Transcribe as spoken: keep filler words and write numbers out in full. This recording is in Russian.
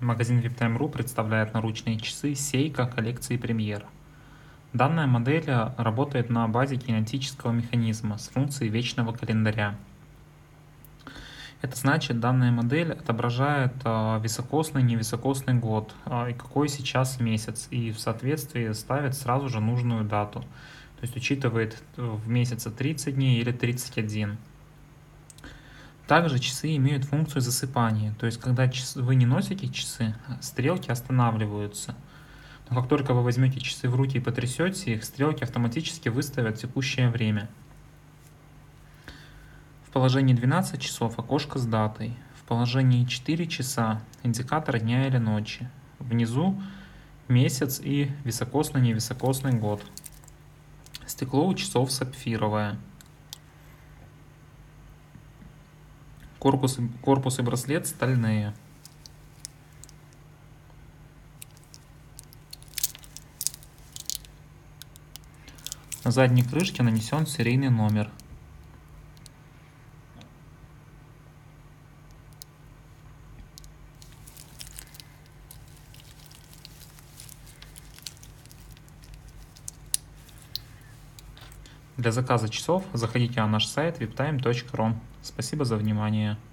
Магазин виптайм точка ру представляет наручные часы Seiko коллекции Premier. Данная модель работает на базе кинетического механизма с функцией вечного календаря. Это значит, данная модель отображает э, високосный и невисокосный год э, и какой сейчас месяц, и в соответствии ставит сразу же нужную дату. То есть учитывает в месяце тридцать дней или тридцать один. Также часы имеют функцию засыпания, то есть когда часы, вы не носите часы, стрелки останавливаются. Но как только вы возьмете часы в руки и потрясете их, стрелки автоматически выставят текущее время. В положении двенадцать часов окошко с датой, в положении четыре часа индикатор дня или ночи. Внизу месяц и високосный-невисокосный год. Стекло у часов сапфировое. Корпус, корпус и браслет стальные. На задней крышке нанесен серийный номер. Для заказа часов заходите на наш сайт виптайм точка ру. Спасибо за внимание.